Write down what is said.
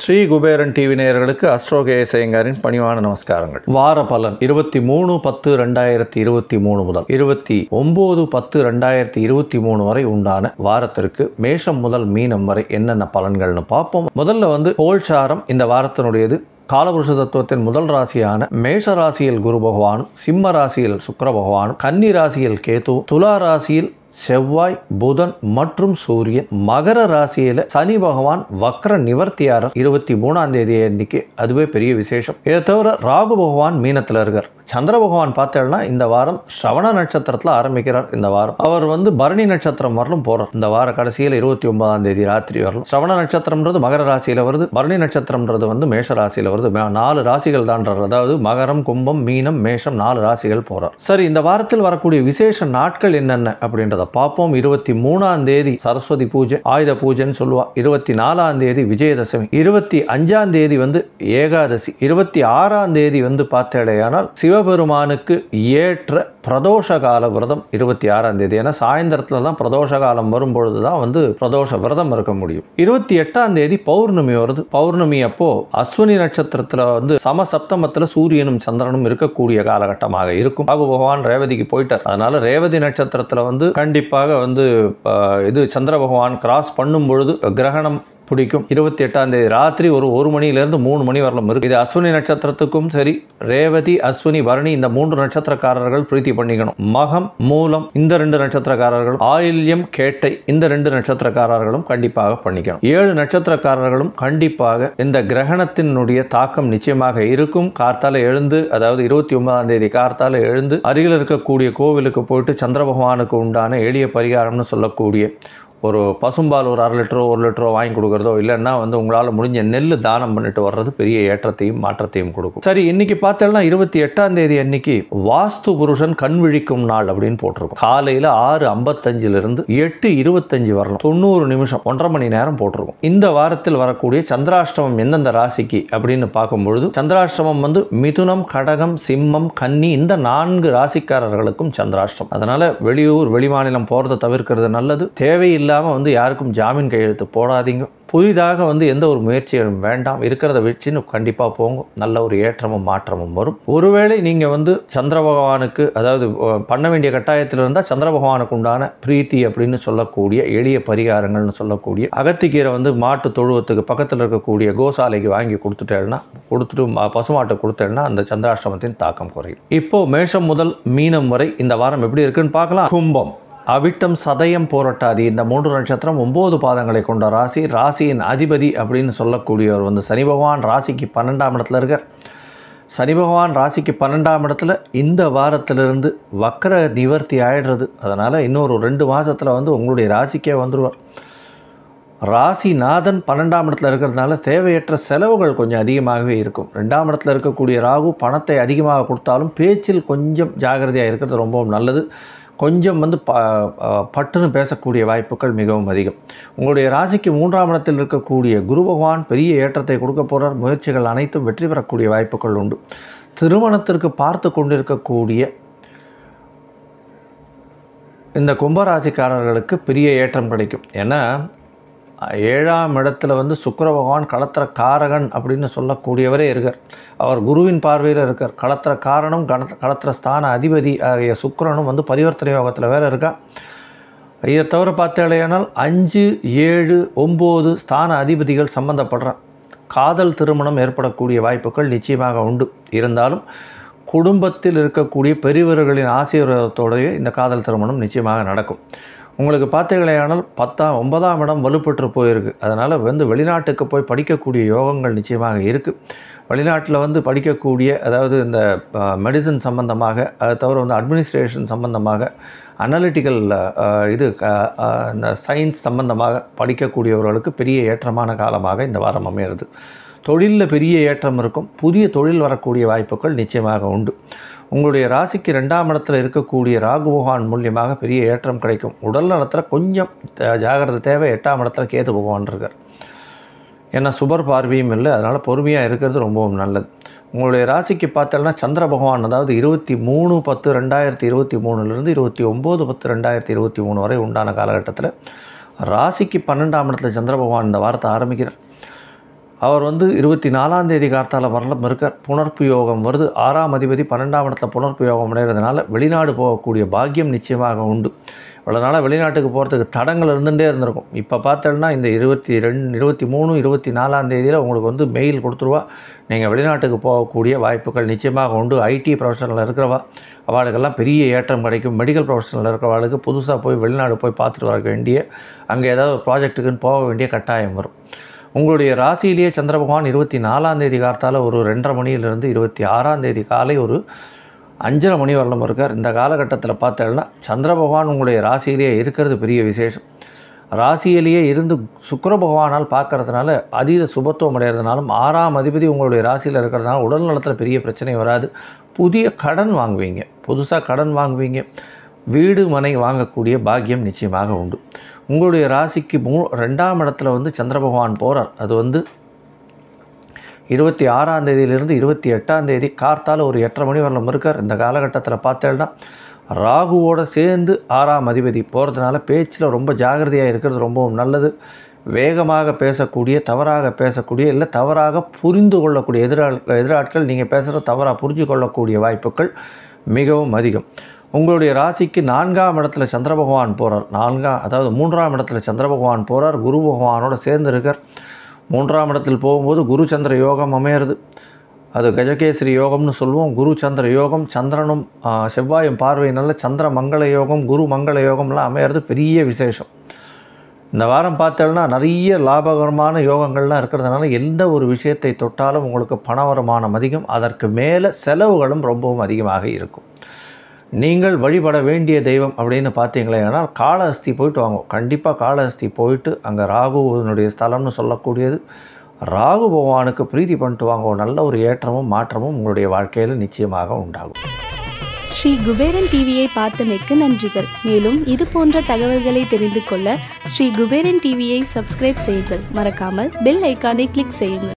Sri Kuberan TV நேயர்களுக்கு அஸ்ட்ரோகேஎஸ் ஐயங்காரின் பணிவான நமஸ்காரங்கள். வார பலன் 23/10/2023 முதல் 29/10/2023 வரை உண்டான வாரத்திற்கு மேஷம் முதல் மீனம் வரை என்னென்ன பலன்கள்னு பார்ப்போம். முதல்ல கோல்சாரம் இந்த வாரத்தினுடையது. காலபுருஷ தத்துவத்தின் முதல் ராசியான மேஷ ராசியில் குரு பகவானும், சிம்ம ராசியில் சுக்கிர பகவானும், கன்னி ராசியில் கேது, துலா ராசியில் செவ்வாய், புதன் மற்றும் சூரியன், மகர ராசியில சனி பகவான் வக்ர நிவர்த்தியாரர் 23ஆம் தேதி அன்னைக்கு. அதுவே பெரிய விசேஷம். இதை தவிர ராகு பகவான் மீனத்தில் இருக்கார். சந்திர பகவான் பார்த்தேன்னா இந்த வாரம் ஸ்ரவண நட்சத்திரத்தில் ஆரம்பிக்கிறார். இந்த வாரம் அவர் பரணி நட்சத்திரம் வரலும் போறார். இந்த வார கடைசியில் 29ஆம் தேதி ராத்திரி வரலும். ஸ்ரவண நட்சத்திரம்ன்றது மகர ராசியில் வருது, பரணி நட்சத்திரம்ன்றது மேஷ ராசியில் வருது. 4 ராசிகள் தான்றார். அதாவது மகரம், கும்பம், மீனம், மேஷம் 4 ராசிகள் போறார். சரி, இந்த வாரத்தில் வரக்கூடிய விசேஷ நாட்கள் என்னென்ன அப்படின்றத பார்ப்போம். 23ஆம் தேதி சரஸ்வதி பூஜை, ஆயுத பூஜைன்னு சொல்லுவா. 24ஆம் தேதி விஜயதசமி, 25ஆம் தேதி ஏகாதசி, 26ஆம் தேதி பார்த்தேடையானால் சிவபெருமானுக்கு ஏற்ற பிரதோஷ கால விரதம் 26ஆம் தேதி. ஏன்னா சாயந்தரத்தில் தான் பிரதோஷ காலம் வரும்பொழுது தான் பிரதோஷ விரதம் இருக்க முடியும். 28ஆம் தேதி பௌர்ணமி வருது. பௌர்ணமி அப்போ அஸ்வினி நட்சத்திரத்தில் சமசப்தமத்தில் சூரியனும் சந்திரனும் இருக்கக்கூடிய காலகட்டமாக இருக்கும். ராகு பகவான் ரேவதிக்கு போயிட்டார். அதனால ரேவதி நட்சத்திரத்தில் கண்டிப்பாக இது சந்திர பகவான் கிராஸ் பண்ணும் பொழுது கிரகணம் பிடிக்கும். 28ஆம் தேதி ராத்திரி ஒரு மணியிலிருந்து 3 மணி வரலும் இருக்கு. இது அஸ்வினி நட்சத்திரத்துக்கும் சரி, ரேவதி, அஸ்வினி, பரணி இந்த 3 நட்சத்திரக்காரர்கள் பிரீத்தி பண்ணிக்கணும். மகம், மூலம் இந்த 2 நட்சத்திரக்காரர்களும், ஆயில்யம், கேட்டை இந்த 2 நட்சத்திரக்காரர்களும் கண்டிப்பாக பண்ணிக்கணும். 7 நட்சத்திரக்காரர்களும் கண்டிப்பாக இந்த கிரகணத்தினுடைய தாக்கம் நிச்சயமாக இருக்கும். கார்த்தால எழுந்து, அதாவது 29ஆம் தேதி கார்த்தால எழுந்து அருகில் இருக்கக்கூடிய கோவிலுக்கு போயிட்டு சந்திர பகவானுக்கு உண்டான எளிய பரிகாரம்னு சொல்லக்கூடிய ஒரு பசும்பால் ஒரு 1/2 லிட்டரோ 1 லிட்டரோ வாங்கி கொடுக்குறதோ, இல்லைன்னா உங்களால் முடிஞ்ச நெல் தானம் பண்ணிட்டு வர்றது பெரிய ஏற்றத்தையும் மாற்றத்தையும் கொடுக்கும். சரி, இன்னைக்கு பார்த்தோம்னா 28ஆம் தேதி அன்னைக்கு வாஸ்து புருஷன் கண் விழிக்கும் நாள் அப்படின்னு போட்டிருக்கும். காலையில் 6:55 8:25 வரலாம், 90 நிமிஷம், 1.5 மணி நேரம் போட்டிருக்கும். இந்த வாரத்தில் வரக்கூடிய சந்திராஷ்டமம் எந்தெந்த ராசிக்கு அப்படின்னு பார்க்கும்பொழுது, சந்திராஷ்டமம் மிதுனம், கடகம், சிம்மம், கன்னி இந்த 4 ராசிக்காரர்களுக்கும் சந்திராஷ்டமம். அதனால வெளியூர் வெளிமாநிலம் போறதை தவிர்க்கிறது நல்லது. தேவையில்லை யாருக்கும் ஜாமீன் கையெழுத்து போடாதீங்க. புதிதாக எந்த ஒரு முயற்சியும் வேண்டாம். இருக்கிறத வச்சுன்னு கண்டிப்பாக போங்க. நல்ல ஒரு ஏற்றமும் மாற்றமும் வரும். ஒருவேளை நீங்கள் சந்திர பகவானுக்கு, அதாவது பண்ண வேண்டிய கட்டாயத்தில் இருந்தால் சந்திர பகவானுக்கு உண்டான பிரீத்தி அப்படின்னு சொல்லக்கூடிய எளிய பரிகாரங்கள்னு சொல்லக்கூடிய அகத்திக்கீரை மாட்டு தொழுவத்துக்கு பக்கத்தில் இருக்கக்கூடிய கோசாலைக்கு வாங்கி கொடுத்துட்டு பசுமாட்டை கொடுத்தேன்னா அந்த சந்திராஷ்டமத்தின் தாக்கம் குறையும். இப்போ மேஷம் முதல் மீனம் வரை இந்த வாரம் எப்படி இருக்குன்னு பார்க்கலாம். கும்பம், அவிட்டம், சதயம், போராட்டாதி இந்த 3 நட்சத்திரம் 9 பாதங்களை கொண்ட ராசி. ராசியின் அதிபதி அப்படின்னு சொல்லக்கூடியவர் சனி பகவான் ராசிக்கு 12ஆம் இடத்துல இருக்கார். சனி பகவான் ராசிக்கு 12ஆம் இடத்துல இந்த வாரத்திலிருந்து வக்ர நிவர்த்தி ஆயிடுறது. அதனால் இன்னொரு 2 மாதத்தில் உங்களுடைய ராசிக்கே வந்துடுவார். ராசிநாதன் 12ஆம் இடத்துல இருக்கிறதுனால தேவையற்ற செலவுகள் கொஞ்சம் அதிகமாகவே இருக்கும். 2ஆம் இடத்துல இருக்கக்கூடிய ராகு பணத்தை அதிகமாக கொடுத்தாலும் பேச்சில் கொஞ்சம் ஜாகிரதையாக இருக்கிறது ரொம்பவும் நல்லது. கொஞ்சம் பட்டுன்னு பேசக்கூடிய வாய்ப்புகள் மிகவும் அதிகம். உங்களுடைய ராசிக்கு 3ஆம் இடத்தில் இருக்கக்கூடிய குரு பகவான் பெரிய ஏற்றத்தை கொடுக்க போகிறார். முயற்சிகள் அனைத்தும் வெற்றி பெறக்கூடிய வாய்ப்புகள் உண்டு. திருமணத்திற்கு பார்த்து கொண்டிருக்கக்கூடிய இந்த கும்பராசிக்காரர்களுக்கு பெரிய ஏற்றம் கிடைக்கும். ஏன்னா 7ஆம் இடத்துல சுக்கிர பகவான் களத்திர காரகன் அப்படின்னு சொல்லக்கூடியவரே இருக்கார். அவர் குருவின் பார்வையில் இருக்கார். களத்திர காரணம், களத்திர ஸ்தான அதிபதி ஆகிய சுக்கிரனும் பரிவர்த்தனை யோகத்தில் வேறு இருக்கா. இதை தவிர பார்த்தேனால் 5, 7, 9 ஸ்தான அதிபதிகள் சம்பந்தப்படுற காதல் திருமணம் ஏற்படக்கூடிய வாய்ப்புகள் நிச்சயமாக உண்டு. இருந்தாலும் குடும்பத்தில் இருக்கக்கூடிய பெரியவர்களின் ஆசீர்வாதத்தோடவே இந்த காதல் திருமணம் நிச்சயமாக நடக்கும். உங்களுக்கு பார்த்தீங்களேயானால் 9ஆம் இடம் வலுப்பெற்று போயிருக்கு. அதனால் வெளிநாட்டுக்கு போய் படிக்கக்கூடிய யோகங்கள் நிச்சயமாக இருக்குது. வெளிநாட்டில் படிக்கக்கூடிய, அதாவது இந்த மெடிசன் சம்பந்தமாக, அது தவிர அட்மினிஸ்ட்ரேஷன் சம்பந்தமாக, அனலிட்டிக்கல் இந்த சயின்ஸ் சம்பந்தமாக படிக்கக்கூடியவர்களுக்கு பெரிய ஏற்றமான காலமாக இந்த வாரம் அமையிறது. தொழிலில் பெரிய ஏற்றம் இருக்கும். புதிய தொழில் வரக்கூடிய வாய்ப்புகள் நிச்சயமாக உண்டு. உங்களுடைய ராசிக்கு 2ஆம் இடத்துல இருக்கக்கூடிய ராகு பகவான் மூலியமாக பெரிய ஏற்றம் கிடைக்கும். உடல் நலத்தில் கொஞ்சம் ஜாகிரதை தேவை. 8ஆம் இடத்துல கேது பகவான் இருக்கார். ஏன்னா சுபர் பார்வையும் இல்லை. அதனால் பொறுமையாக இருக்கிறது ரொம்பவும் நல்லது. உங்களுடைய ராசிக்கு பார்த்தோம்னா சந்திர பகவான், அதாவது 23/10/2023 29/10/2023 வரை உண்டான காலகட்டத்தில் ராசிக்கு 12ஆம் இடத்துல சந்திர பகவான் இந்த வாரத்தை ஆரம்பிக்கிறார். அவர் வந்து 24ஆம் தேதி கார்த்தால வரலாம் இருக்கார். புனர்ப்பு யோகம் வருது. 6ஆம் அதிபதி 12ஆம் இடத்துல புனர்ப்பு யோகம் அடைகிறதுனால வெளிநாடு போகக்கூடிய பாக்கியம் நிச்சயமாக உண்டு. இவ்வளோ நாளாக வெளிநாட்டுக்கு போகிறதுக்கு தடங்கள் இருந்துகிட்டே இருந்திருக்கும். இப்போ பார்த்தோன்னா இந்த 23, 24ஆம் தேதியில் உங்களுக்கு வந்து மெயில் கொடுத்துருவா. நீங்கள் வெளிநாட்டுக்கு போகக்கூடிய வாய்ப்புகள் நிச்சயமாக உண்டு. ஐடி ப்ரொஃபஷனில் இருக்கிறவா அவளுக்கெல்லாம் பெரிய ஏற்றம் கிடைக்கும். மெடிக்கல் ப்ரொஃபஷனில் இருக்கிறவளுக்கு புதுசாக போய் வெளிநாடு போய் பார்த்துட்டு வர வேண்டிய, அங்கே ஏதாவது ஒரு ப்ராஜெக்ட்டுக்குன்னு போக வேண்டிய கட்டாயம் வரும். உங்களுடைய ராசியிலேயே சந்திர பகவான் 24ஆம் தேதி காலத்தால் ஒரு 2:30 மணியிலிருந்து 26ஆம் தேதி காலை ஒரு 5:30 மணி வரலும் இருக்கார். இந்த காலகட்டத்தில் பார்த்தேன்னா சந்திர பகவான் உங்களுடைய ராசியிலேயே இருக்கிறது பெரிய விசேஷம். ராசியிலேயே இருந்து சுக்கிர பகவானால் பார்க்கறதுனால அதீத சுபத்துவம் அடைகிறதுனாலும் 6ஆம் அதிபதி உங்களுடைய ராசியில் இருக்கிறதுனால உடல் நலத்தில் பெரிய பிரச்சனை வராது. புதிய கடன் வாங்குவீங்க, புதுசாக கடன் வாங்குவீங்க, வீடு மனை வாங்கக்கூடிய பாக்கியம் நிச்சயமாக உண்டு. உங்களுடைய ராசிக்கு 2ஆம் இடத்துல வந்து சந்திர பகவான் போகிறார். அது வந்து 26ஆம் தேதியிலிருந்து 28ஆம் தேதி கார்த்தால் ஒரு 8:30 மணி வரலும் இருக்கார். இந்த காலகட்டத்தில் பார்த்தேன்னா ராகுவோடு சேர்ந்து 6ஆம் அதிபதி போகிறதுனால பேச்சில் ரொம்ப ஜாகிரதையாக இருக்கிறது ரொம்பவும் நல்லது. வேகமாக பேசக்கூடிய, தவறாக பேசக்கூடிய, இல்லை தவறாக புரிந்து கொள்ளக்கூடிய எதிராட்கள் நீங்கள் பேசுகிற தவறாக புரிஞ்சு கொள்ளக்கூடிய வாய்ப்புகள் மிகவும் அதிகம். உங்களுடைய ராசிக்கு 4ஆம் இடத்துல சந்திர பகவான் போகிறார். 3ஆம் இடத்துல சந்திர பகவான் போகிறார். குரு பகவானோட சேர்ந்து இருக்கார். 3ஆம் இடத்தில் போகும்போது குரு சந்திர யோகம் அமையிறது. அது கஜகேசரி யோகம்னு சொல்லுவோம். குரு சந்திர யோகம், சந்திரனும் செவ்வாயும் பார்வை நல்ல சந்திர மங்கள யோகம், குரு மங்கள யோகம்லாம் அமையிறது பெரிய விசேஷம். இந்த வாரம் பார்த்தோம்னா நிறைய லாபகரமான யோகங்கள்லாம் இருக்கிறதுனால எந்த ஒரு விஷயத்தை தொட்டாலும் உங்களுக்கு பண வருமானம் அதிகம். அதற்கு மேலே செலவுகளும் ரொம்பவும் அதிகமாக இருக்கும். நீங்கள் வழிபட வேண்டிய தெய்வம் அப்படின்னு பார்த்தீங்களே ஆனால் காளஹஸ்தி போயிட்டு வாங்க. கண்டிப்பாக காளஹஸ்தி போயிட்டு அங்கே ராகுனுடைய ஸ்தலம்னு சொல்லக்கூடியது, ராகு பகவானுக்கு பிரீதி பண்ணிட்டு வாங்க. நல்ல ஒரு ஏற்றமும் மாற்றமும் உங்களுடைய வாழ்க்கையில் நிச்சயமாக உண்டாகும். ஸ்ரீ குபேரன் டிவியை பார்த்தமைக்கு நன்றிகள். மேலும் இது போன்ற தகவல்களை தெரிந்து கொள்ள ஸ்ரீ குபேரன் டிவியை சப்ஸ்கிரைப் செய்யுங்கள். மறக்காமல் பெல் ஐக்கானை கிளிக் செய்யுங்கள்.